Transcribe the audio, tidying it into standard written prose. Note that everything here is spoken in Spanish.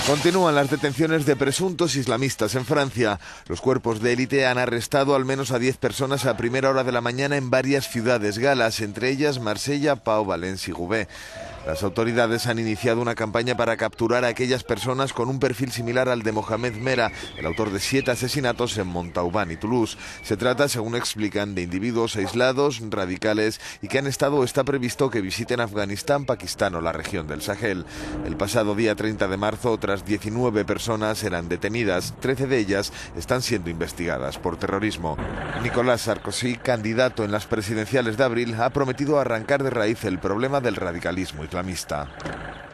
Continúan las detenciones de presuntos islamistas en Francia. Los cuerpos de élite han arrestado al menos a 10 personas a primera hora de la mañana en varias ciudades galas, entre ellas Marsella, Pau, Valencia y Roubaix. Las autoridades han iniciado una campaña para capturar a aquellas personas con un perfil similar al de Mohamed Merah, el autor de 7 asesinatos en Montauban y Toulouse. Se trata, según explican, de individuos aislados, radicales y que han estado o está previsto que visiten Afganistán, Pakistán o la región del Sahel. El pasado día 30 de marzo, otras 19 personas eran detenidas. 13 de ellas están siendo investigadas por terrorismo. Nicolas Sarkozy, candidato en las presidenciales de abril, ha prometido arrancar de raíz el problema del radicalismo islamista.